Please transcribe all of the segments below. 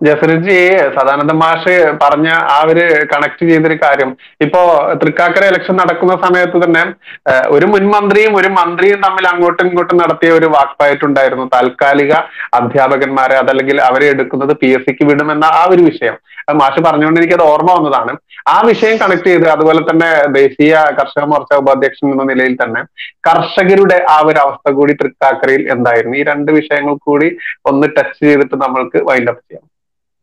ജസർജി, സദാനന്ദ മാഷ് പറഞ്ഞ ആ ഒരു കണക്ട് ചെയ്തൊരു കാര്യം, ഇപ്പോ തൃക്കാക്കര ഇലക്ഷൻ നടക്കുന്ന സമയത്ത് തന്നെ ഒരു മുൻ മന്ത്രിയും ഒരു മന്ത്രിയും തമ്മിൽ അങ്ങോട്ടും ഇങ്ങോട്ടും നടത്തിയ ഒരു വാക്പയറ്റുണ്ടായിരുന്നു. താൽക്കാലിക അധ്യാപകന്മാരെ അതല്ലെങ്കിൽ അവരെ എടുക്കുന്നത് PSC വിടുമെന്ന ആ ഒരു വിഷയം. മാഷ് പറഞ്ഞുകൊണ്ട് എനിക്കത് ഓർമ്മ വന്നതാണ്. ആ വിഷയം കണക്ട് ചെയ്ത്, അതുപോലെ തന്നെ ദേശീയ കർഷക മോർച്ച ഉപാധ്യക്ഷൻ എന്ന നിലയിൽ തന്നെ കർഷകരുടെ ആ ഒരു അവസ്ഥ കൂടി തൃക്കാക്കരയിൽ എന്തായിരുന്നു, ഈ രണ്ട് വിഷയങ്ങൾ കൂടി ഒന്ന് ടച്ച് ചെയ്തിട്ട് നമ്മൾക്ക് വൈൻഡ് അപ്പ് ചെയ്യാം.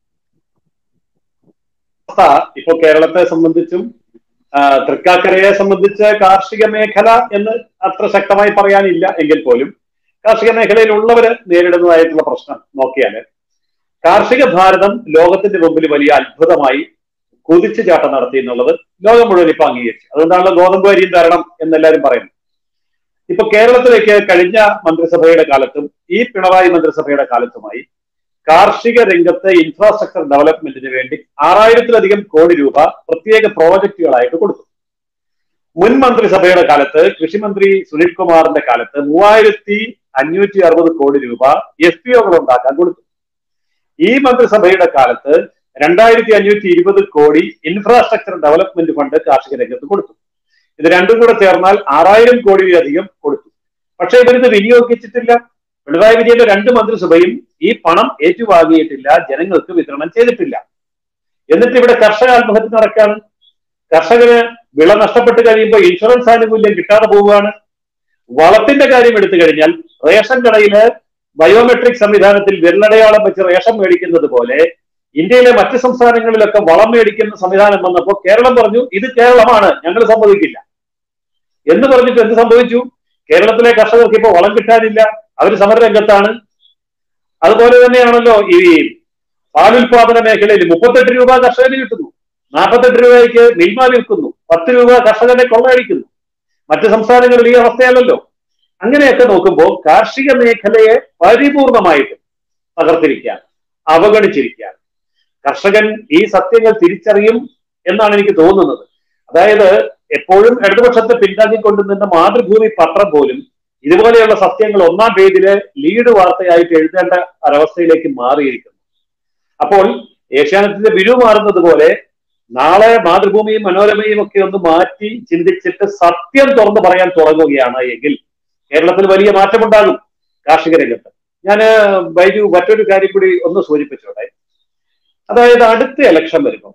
ഇപ്പൊ കേരളത്തെ സംബന്ധിച്ചും തൃക്കാക്കരയെ സംബന്ധിച്ച് കാർഷിക മേഖല എന്ന് അത്ര ശക്തമായി പറയാനില്ല എങ്കിൽ പോലും കാർഷിക മേഖലയിലുള്ളവര് നേരിടുന്നതായിട്ടുള്ള പ്രശ്നം നോക്കിയാല്, കാർഷിക ഭാരതം ലോകത്തിന്റെ മുമ്പിൽ വലിയ അത്ഭുതമായി കുതിച്ചു ചാട്ടം നടത്തി എന്നുള്ളത് ലോകം മുഴുവൻ ഇപ്പൊ അംഗീകരിച്ചു. അതുകൊണ്ടാണല്ലോ ഗോതമ്പ് അരിയും തരണം എന്നെല്ലാവരും പറയുന്നു. ഇപ്പൊ കേരളത്തിലേക്ക് കഴിഞ്ഞ മന്ത്രിസഭയുടെ കാലത്തും ഈ പിണറായി മന്ത്രിസഭയുടെ കാലത്തുമായി കാർഷിക രംഗത്തെ ഇൻഫ്രാസ്ട്രക്ചർ ഡെവലപ്മെന്റിന് വേണ്ടി 6000-ലധികം കോടി രൂപ പ്രത്യേക പ്രോജക്റ്റുകളായിട്ട് കൊടുത്തു. മുൻ മന്ത്രിസഭയുടെ കാലത്ത് കൃഷിമന്ത്രി സുനിൽ കുമാറിന്റെ കാലത്ത് 3560 കോടി രൂപ FPOകൾ ഉണ്ടാക്കാൻ കൊടുത്തു. ഈ മന്ത്രിസഭയുടെ കാലത്ത് 2520 കോടി ഇൻഫ്രാസ്ട്രക്ചർ ഡെവലപ്മെന്റ് ഫണ്ട് കാർഷിക രംഗത്ത് കൊടുത്തു. ഇത് രണ്ടും കൂടെ ചേർന്നാൽ 6000 കോടിയിലധികം കൊടുത്തു. പക്ഷെ ഇവരിത് വിനിയോഗിച്ചിട്ടില്ല. പിണറായി വിജയന്റെ 2 മന്ത്രിസഭയും ഈ പണം ഏറ്റുവാങ്ങിയിട്ടില്ല, ജനങ്ങൾക്ക് വിതരണം ചെയ്തിട്ടില്ല. എന്നിട്ട് ഇവിടെ കർഷക ആത്മഹത്യ നടക്കുകയാണ്. കർഷകന് വിള നഷ്ടപ്പെട്ട് കഴിയുമ്പോൾ ഇൻഷുറൻസ് ആനുകൂല്യം കിട്ടാതെ പോവുകയാണ്. വളത്തിന്റെ കാര്യം എടുത്തു കഴിഞ്ഞാൽ റേഷൻ കടയില് ബയോമെട്രിക് സംവിധാനത്തിൽ വിരലടയാളം വെച്ച് റേഷൻ മേടിക്കുന്നത് പോലെ ഇന്ത്യയിലെ മറ്റ് സംസ്ഥാനങ്ങളിലൊക്കെ വളം മേടിക്കുന്ന സംവിധാനം വന്നപ്പോൾ കേരളം പറഞ്ഞു ഇത് കേരളമാണ്, ഞങ്ങൾ സമ്മതിക്കില്ല എന്ന് പറഞ്ഞിട്ട് എന്ത് സംഭവിച്ചു? കേരളത്തിലെ കർഷകർക്ക് ഇപ്പോൾ വളം കിട്ടാനില്ല, അവർ സമരരംഗത്താണ്. അതുപോലെ തന്നെയാണല്ലോ ഈ പാലുൽപാദന മേഖലയിൽ 38 രൂപ കർഷകന് കിട്ടുന്നു, 48 രൂപയ്ക്ക് മിൽമ വിൽക്കുന്നു, 10 രൂപ കർഷകനെ കൊള്ളയടിക്കുന്നു. മറ്റ് സംസ്ഥാനങ്ങളിൽ ഈ അവസ്ഥയല്ലല്ലോ. അങ്ങനെയൊക്കെ നോക്കുമ്പോൾ കാർഷിക മേഖലയെ പരിപൂർണമായിട്ട് തകർത്തിരിക്കുകയാണ്, അവഗണിച്ചിരിക്കുകയാണ്. കർഷകൻ ഈ സത്യങ്ങൾ തിരിച്ചറിയും എന്നാണ് എനിക്ക് തോന്നുന്നത്. അതായത് എപ്പോഴും ഇടതുപക്ഷത്തെ പിന്താങ്ങിക്കൊണ്ട് നിന്ന മാതൃഭൂമി പത്രം പോലും ഇതുപോലെയുള്ള സത്യങ്ങൾ 1-ാം പേജില് ലീഡ് വാർത്തയായിട്ട് എഴുതേണ്ട ഒരവസ്ഥയിലേക്ക് മാറിയിരിക്കുന്നു. അപ്പോൾ ഏഷ്യാനെറ്റിന്റെ വിരു മാറുന്നത് പോലെ നാളെ മാതൃഭൂമിയും മനോരമയും ഒക്കെ ഒന്ന് മാറ്റി ചിന്തിച്ചിട്ട് സത്യം തുറന്നു പറയാൻ തുടങ്ങുകയാണ് എങ്കിൽ കേരളത്തിൽ വലിയ മാറ്റമുണ്ടാകും കാർഷിക രംഗത്ത്. ഞാൻ ബൈജു മറ്റൊരു കാര്യം കൂടി ഒന്ന് സൂചിപ്പിച്ചോട്ടെ. അതായത് അടുത്ത ഇലക്ഷൻ വരുമ്പോൾ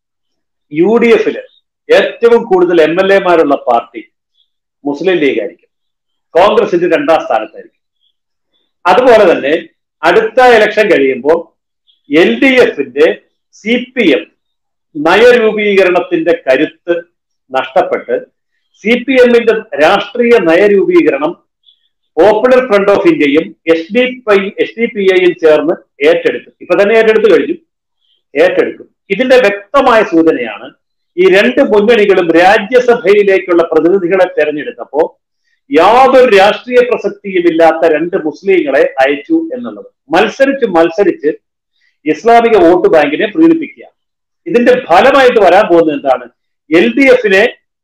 UDF ഏറ്റവും കൂടുതൽ MLA-മാരുള്ള പാർട്ടി മുസ്ലിം ലീഗ് ആയിരിക്കും, കോൺഗ്രസിന്റെ 2-ാം സ്ഥാനത്തായിരിക്കും. അതുപോലെ തന്നെ അടുത്ത ഇലക്ഷൻ കഴിയുമ്പോൾ LDF-ന്റെ CPM നയരൂപീകരണത്തിന്റെ കരുത്ത് നഷ്ടപ്പെട്ട് CPM-ന്റെ രാഷ്ട്രീയ നയരൂപീകരണം പോപ്പുലർ ഫ്രണ്ട് ഓഫ് ഇന്ത്യയും SDPI-യും ചേർന്ന് ഏറ്റെടുക്കും. ഇപ്പൊ തന്നെ ഏറ്റെടുക്കും. ഇതിന്റെ വ്യക്തമായ സൂചനയാണ് ഈ 2 മുന്നണികളും രാജ്യസഭയിലേക്കുള്ള പ്രതിനിധികളെ തെരഞ്ഞെടുത്തപ്പോ യാതൊരു രാഷ്ട്രീയ പ്രസക്തിയുമില്ലാത്ത 2 മുസ്ലിങ്ങളെ അയച്ചു എന്നുള്ളത്. മത്സരിച്ച് ഇസ്ലാമിക വോട്ട് ബാങ്കിനെ പ്രീണിപ്പിക്കുക. ഇതിന്റെ ഫലമായിട്ട് വരാൻ പോകുന്നത് എന്താണ്? LDF-നെ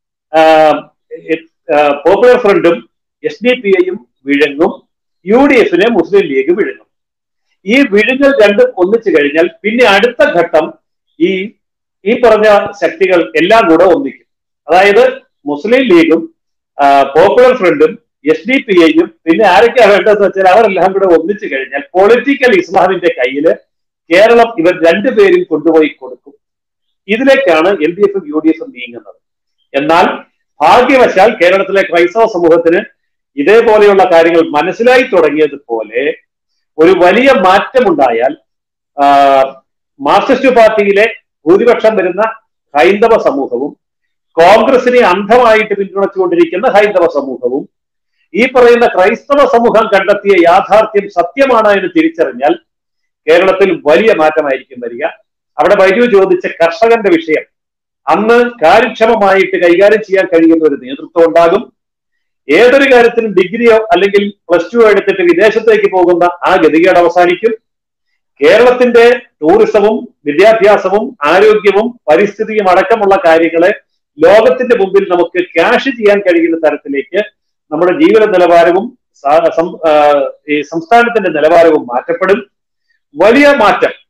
പോപ്പുലർ ഫ്രണ്ടും SDPI-യും വിഴുങ്ങും, UDF-നെ മുസ്ലിം ലീഗ് വിഴുങ്ങും. ഈ വിഴുങ്ങൽ രണ്ടും ഒന്നിച്ചു കഴിഞ്ഞാൽ പിന്നെ അടുത്ത ഘട്ടം ഈ പറഞ്ഞ ശക്തികൾ എല്ലാം കൂടെ ഒന്നിക്കും. അതായത് മുസ്ലിം ലീഗും പോപ്പുലർ ഫ്രണ്ടും SDPI-യും പിന്നെ ആരൊക്കെയാണ് വേണ്ടതെന്ന് വെച്ചാൽ അവരെല്ലാം കൂടെ ഒന്നിച്ചു കഴിഞ്ഞാൽ പൊളിറ്റിക്കൽ ഇസ്ലാമിന്റെ കയ്യിൽ കേരളം ഇവർ 2 പേരും കൊണ്ടുപോയി കൊടുക്കും. ഇതിലേക്കാണ് LDF-ഉം UDF-ഉം നീങ്ങുന്നത്. എന്നാൽ ഭാഗ്യവശാൽ കേരളത്തിലെ ക്രൈസ്തവ സമൂഹത്തിന് ഇതേപോലെയുള്ള കാര്യങ്ങൾ മനസ്സിലായി തുടങ്ങിയതുപോലെ ഒരു വലിയ മാറ്റമുണ്ടായാൽ മാർക്സിസ്റ്റ് പാർട്ടിയിലെ ഭൂരിപക്ഷം വരുന്ന ഹൈന്ദവ സമൂഹവും കോൺഗ്രസിനെ അന്ധമായിട്ട് പിന്തുണച്ചുകൊണ്ടിരിക്കുന്ന ഹൈന്ദവ സമൂഹവും ഈ പറയുന്ന ക്രൈസ്തവ സമൂഹം കണ്ടെത്തിയ യാഥാർത്ഥ്യം സത്യമാണ് എന്ന് തിരിച്ചറിഞ്ഞാൽ കേരളത്തിൽ വലിയ മാറ്റമായിരിക്കും വരിക. അവിടെ ബൈജു ചോദിച്ച കർഷകന്റെ വിഷയം അന്ന് കാര്യക്ഷമമായിട്ട് കൈകാര്യം ചെയ്യാൻ കഴിയുന്ന ഒരു നേതൃത്വം ഉണ്ടാകും. ഏതൊരു കാര്യത്തിനും ഡിഗ്രിയോ അല്ലെങ്കിൽ +2 എടുത്തിട്ട് വിദേശത്തേക്ക് പോകുന്ന ആ ഗതികേട് അവസാനിക്കും. കേരളത്തിന്റെ ടൂറിസവും വിദ്യാഭ്യാസവും ആരോഗ്യവും പരിസ്ഥിതിയും അടക്കമുള്ള കാര്യങ്ങളെ ലോകത്തിന്റെ മുമ്പിൽ നമുക്ക് ക്യാഷ് ചെയ്യാൻ കഴിയുന്ന തരത്തിലേക്ക് നമ്മുടെ ജീവിത നിലവാരവും ഈ സംസ്ഥാനത്തിന്റെ നിലവാരവും മാറ്റപ്പെടും. വലിയ മാറ്റം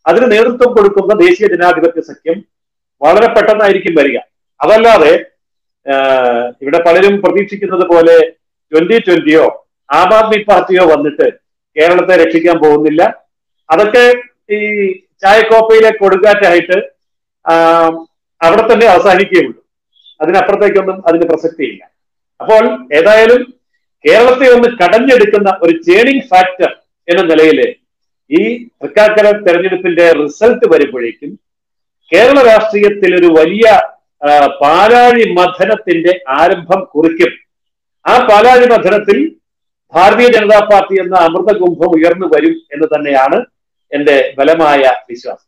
അതിന് നേതൃത്വം കൊടുക്കുന്ന ദേശീയ ജനാധിപത്യ സഖ്യം വളരെ പെട്ടെന്നായിരിക്കും വരിക. അതല്ലാതെ ഇവിടെ പലരും പ്രതീക്ഷിക്കുന്നത് പോലെ 2020യോ ആം ആദ്മി പാർട്ടിയോ വന്നിട്ട് കേരളത്തെ രക്ഷിക്കാൻ പോകുന്നില്ല. അതൊക്കെ ഈ ചായക്കോപ്പയിലെ കൊടുങ്കാറ്റായിട്ട് അവിടെ തന്നെ അവസാനിക്കുകയുള്ളൂ. അതിനപ്പുറത്തേക്കൊന്നും അതിന് പ്രസക്തിയില്ല. അപ്പോൾ ഏതായാലും കേരളത്തെ ഒന്ന് കടഞ്ഞെടുക്കുന്ന ഒരു ചേണിംഗ് ഫാക്ടർ എന്ന നിലയിൽ ഈ തൃക്കാക്കര തെരഞ്ഞെടുപ്പിന്റെ റിസൾട്ട് വരുമ്പോഴേക്കും കേരള രാഷ്ട്രീയത്തിൽ ഒരു വലിയ പാലാഴി മഥനത്തിന്റെ ആരംഭം കുറിക്കും. ആ പാലാഴി മഥനത്തിൽ ഭാരതീയ ജനതാ പാർട്ടി എന്ന അമൃതകുംഭം ഉയർന്നു വരും എന്ന് തന്നെയാണ് എന്റെ ബലമായ വിശ്വാസം.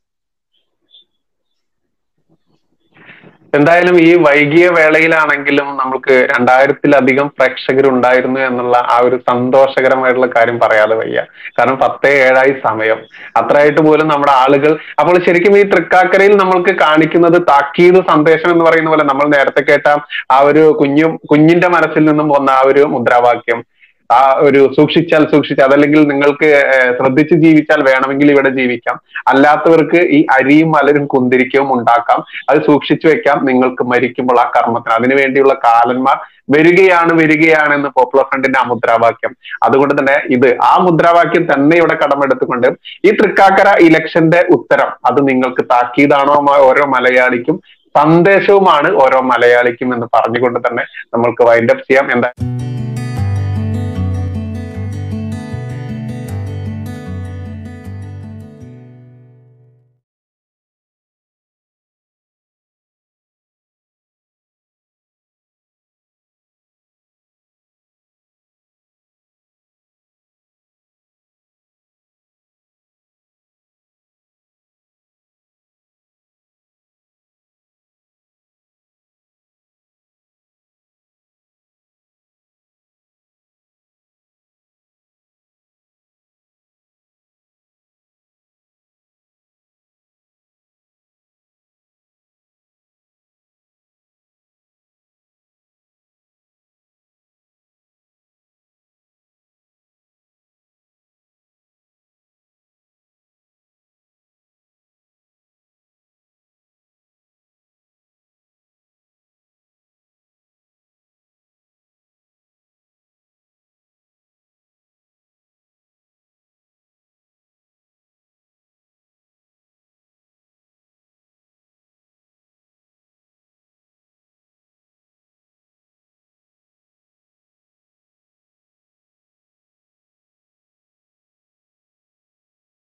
എന്തായാലും ഈ വൈകിയ വേളയിലാണെങ്കിലും നമുക്ക് 2000-ലധികം പ്രേക്ഷകരുണ്ടായിരുന്നു എന്നുള്ള ആ ഒരു സന്തോഷകരമായിട്ടുള്ള കാര്യം പറയാതെ വയ്യ. കാരണം 10:07 സമയം, അത്രയായിട്ട് പോലും നമ്മുടെ ആളുകൾ. അപ്പോൾ ശരിക്കും ഈ തൃക്കാക്കരയിൽ നമ്മൾക്ക് കാണിക്കുന്നത് താക്കീത് സന്ദേശം എന്ന് പറയുന്ന പോലെ നമ്മൾ നേരത്തെ കേട്ട ആ ഒരു കുഞ്ഞിന്റെ മനസ്സിൽ നിന്നും വന്ന ആ ഒരു മുദ്രാവാക്യം, ആ ഒരു സൂക്ഷിച്ചാൽ അതല്ലെങ്കിൽ നിങ്ങൾക്ക് ശ്രദ്ധിച്ച് ജീവിച്ചാൽ വേണമെങ്കിൽ ഇവിടെ ജീവിക്കാം, അല്ലാത്തവർക്ക് ഈ അരിയും മലരും കുന്തിരിക്കവും ഉണ്ടാക്കാം, അത് സൂക്ഷിച്ചു വെക്കാം നിങ്ങൾക്ക് മരിക്കുമ്പോൾ ആ കർമ്മത്തിന്. അതിനുവേണ്ടിയുള്ള കാലന്മാർ വരികയാണ് എന്ന് പോപ്പുലർ ഫ്രണ്ടിന്റെ ആ മുദ്രാവാക്യം. അതുകൊണ്ട് തന്നെ ആ മുദ്രാവാക്യം തന്നെ ഇവിടെ കടമെടുത്തുകൊണ്ട് ഈ തൃക്കാക്കര ഇലക്ഷന്റെ ഉത്തരം അത് നിങ്ങൾക്ക് താക്കീതാണോ ഓരോ മലയാളിക്കും, സന്ദേശവുമാണ് ഓരോ മലയാളിക്കും എന്ന് പറഞ്ഞുകൊണ്ട് തന്നെ നമ്മൾക്ക് വൈൻഡപ്പ് ചെയ്യാം. എന്താ